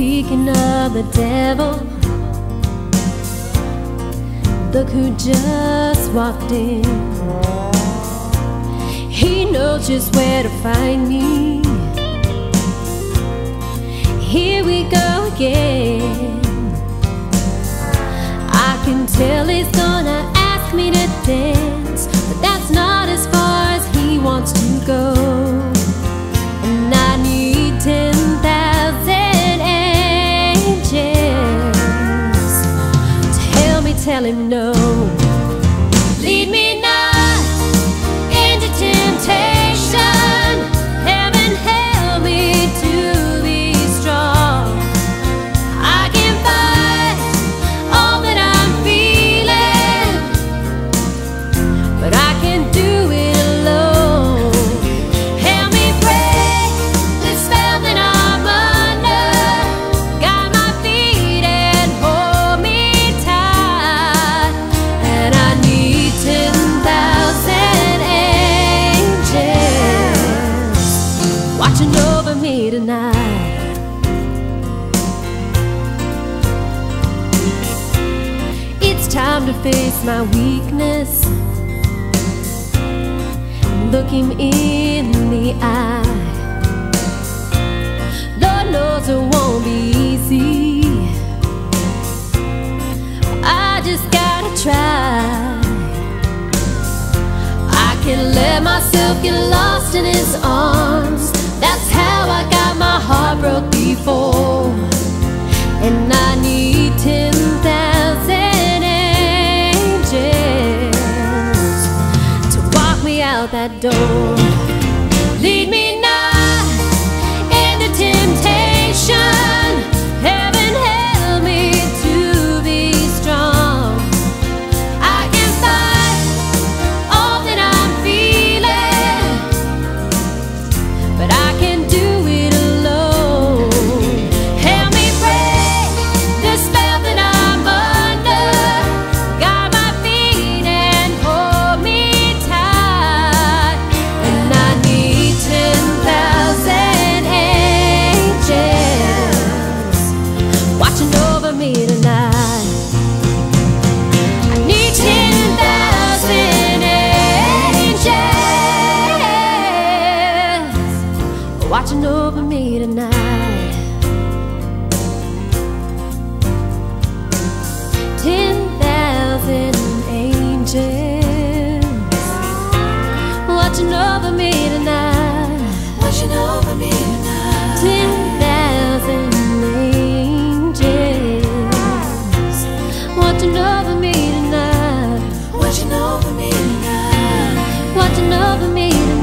Speaking of the devil, look who just walked in. He knows just where to find me. Here we go again. I can tell he's gonna ask me to dance, but that's not as far as he wants to go. And I need 10,000 angels to help me tell him no. Lead me not into temptation. Heaven help me to be strong. I can fight all that I'm feeling, but I can't do it alone. Help me break the spell that I'm under. Guide my feet and hold me tight. And I need 10,000 angels watching over me tonight. It's time to face my weakness, look him in the eye. Lord knows it won't be easy, I just gotta try. I can let myself get lost in his arms. That's how I got my heart broke before. And I need 10,000 angels to walk me out that door. Lead me not into temptation. Heaven help me to be strong. I can fight all that I'm feeling, but I can't do it alone. Help me break the spell that I'm under. Guide my feet and hold me tight. And I need 10,000 angels watching over me tonight. I need 10,000 angels watching over me tonight. 10,000 angels watching over me tonight. Watching over me tonight. 10,000 angels watching over me tonight. Watching over me tonight. Watching over me tonight.